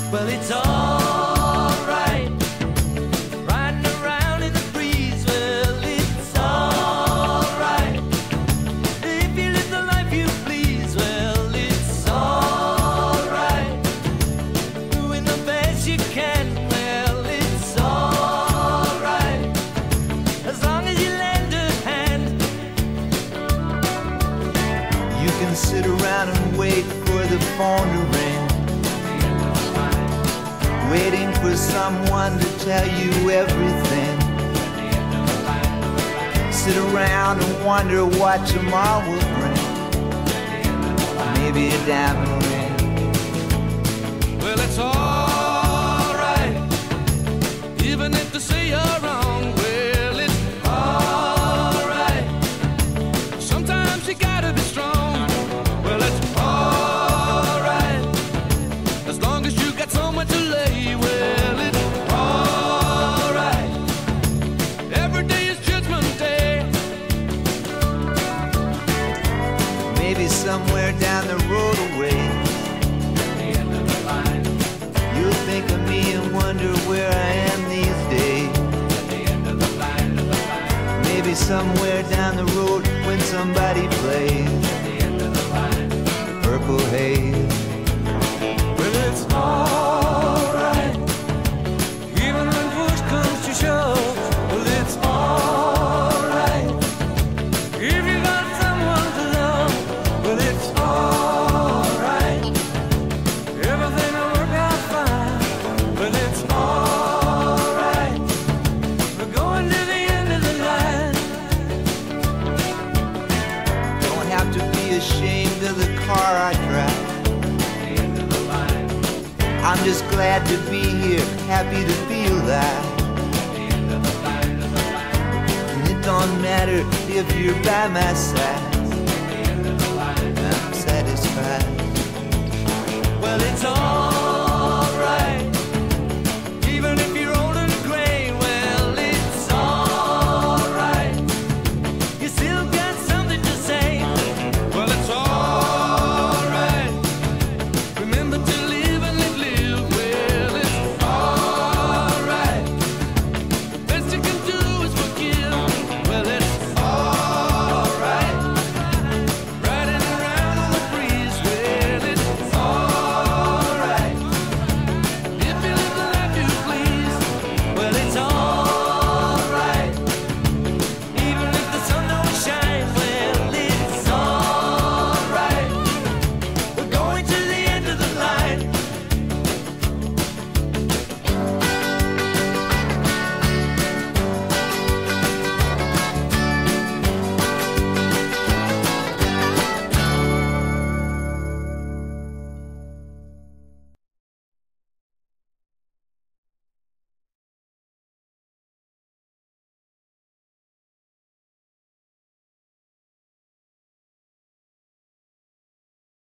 Well, it's alright, riding around in the breeze. Well, it's alright, if you live the life you please. Well, it's alright, doing the best you can. Well, it's alright, as long as you lend a hand. You can sit around and wait for the phone to ring, waiting for someone to tell you everything. Sit around and wonder what tomorrow will bring. Maybe a diamond ring. Well, it's alright, even if they say you're wrong. Well, it's alright, sometimes you gotta be strong. Well, it's alright, as long as you got somewhere to lay. Well, it's alright, every day is Judgment Day. Maybe somewhere down the road away, you'll think of me and wonder where I am these days. Maybe somewhere down the road when somebody plays Purple Haze. Well, it's alright, even when push comes to shove. Well, it's alright, if you got someone to love. Well, it's alright, everything will work out fine. Well, it's alright, we're going to the end of the line. Don't have to be ashamed of the car I drive. I'm just glad to be here, happy to be alive. And it don't matter if you're by my side.